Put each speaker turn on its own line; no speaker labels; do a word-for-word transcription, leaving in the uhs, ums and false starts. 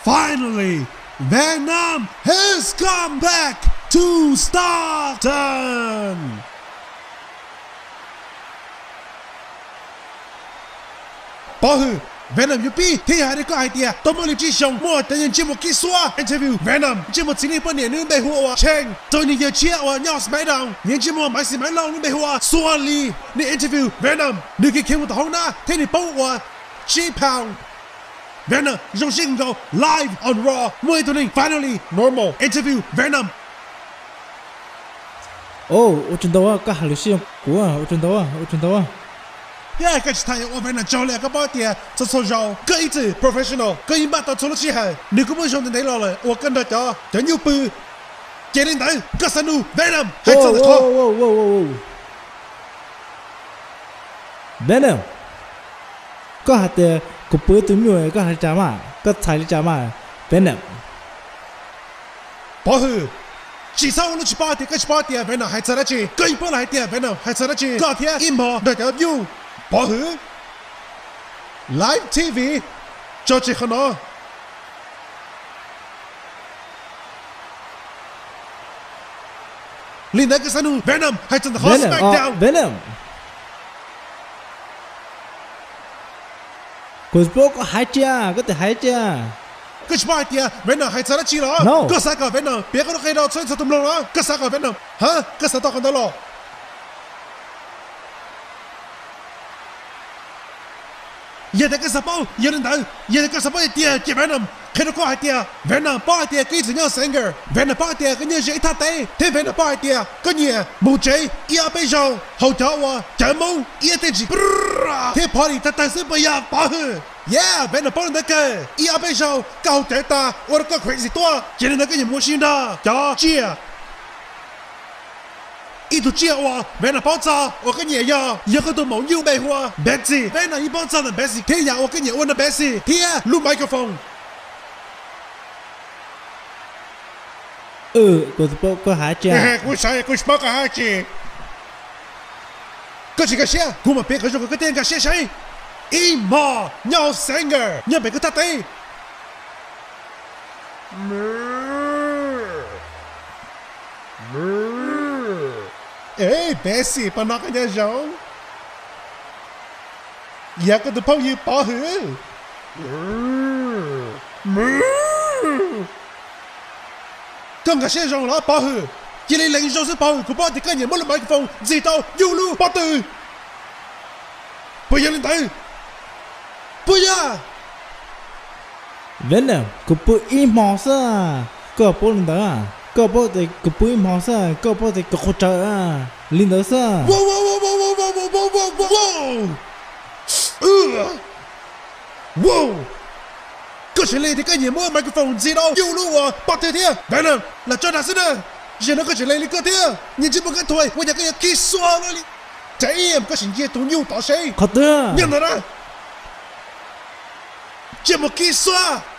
Finally, Venom has come back to Stockton. 保护 Venom 有比天下的个 idea， 多么的吉祥，我等人节目结束 interview Venom 节目今天半年你没火啊，请对你要切我要是买到，年节目买是买老你没火啊，所以你 interview Venom， 你可以看我的好呢，听你帮我 G pound。Venom 用信号 live on Raw， 每一年 finally normal interview Venom。
哦，我知道啊，个还有信过啊，我知道啊，我知道啊。
呀，这是他我 Venom 教练个宝爹，这操作个一直 professional， 个一把到出了之后，你根本上的内容了，我跟他讲，真有本，接领导，个三路 Venom 还真的好。
哦哦哦哦哦 Venom， 个还得。กูเปิดตัวมือก็หายใจมาก็ถ่ายใจมาเป็นแบบ
保护至少我们去八点跟去八点 Venom 还在那去跟一波来点 Venom 还在那去隔天一毛那条有保护 Live T V 就这很多另那个三路 Venom 还真的好 SmackDown
Venomกูบอกก็หายใจก็แต่หายใจ
ก็ชิบะเดียเวนอหายใจแล้วจีเหรอก็สักกับเวนอเปียก็ต้องให้เราช่วยสะตุ้มลงเหรอก็สักกับเวนอฮะก็สักต่อกันตลอดอย่าแต่ก็สับเป้าอย่าเดินเดินอย่าแต่ก็สับเป้าเดียเก็บเวนอใครต้องก็หายเดียเวนอป้าเดียก็ยิ่งเยอะเสียงเกอร์เวนอป้าเดียก็ยิ่งเยอะท่าเตะเทเวนอป้าเดียก็ยิ่งมูเจอีอาเปย์จงเขาเจ้าว่าจมูกอีอาเตจิเทพอดีแต่แต่ซึ่งไม่อยากป้าเหรอYeah, Venom 帮那个一二倍上高点大，我的个 crazy 多，今天那个也没心的，叫姐，一度姐我 Venom 爆炸，我跟你呀，一个都没有没货 ，Betsy Venom 一爆炸的 Betsy， 天呀，我跟你问的 Betsy， 天录麦克风。
เออกูบอกก็หายใจ
กูใช่กูสบอกก็หายใจก็ชิกาเชียกูมาเป็นคนก็เต้นกับเชียใช่一毛鸟 singer， 你别个他对。哎，别是把那个人扔，一个都跑一把河。刚刚先扔了把河，一零零就是把河，我把这个人没了麦克风，直到有路把对，不要领导。不要
Venom กูพูดอีหมอซ่าก็พูดลินเดอร์ก็พูดแต่กูพูดอีหมอซ่าก็พูดแต่กูเข้าใจอ่ะลินเดอร์ซ่า
ว้าวว้าวว้าวว้าวว้าวว้าวว้าวว้าวเออว้าวก็เฉลี่ยที่กันยังมั่วไมโครโฟนจีโร่ยูรู้ว่าปัดเทีย Venom แล้วจอดาสินะยังนั่งก็เฉลี่ยลิก็เทียยังจีบกันถอยว่าอยากจะคิดสัวเลยใจเอ็มก็สิ่งที่ตัวยูต่อใช้
ขอเตือน
ยังไงนะ节目结束。